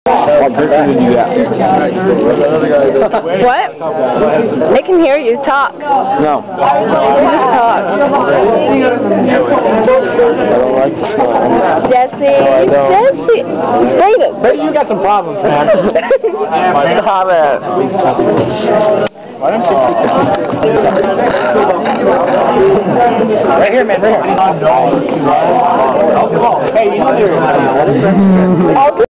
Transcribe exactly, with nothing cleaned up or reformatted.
What picture did you get? What? They can hear you talk. No. You just talk. I don't like the smile. Jesse, No, Jesse. Brayden. Brayden, you got some problems, man. Stop it. Why don't you take right here, man, right here. Hey, you know you're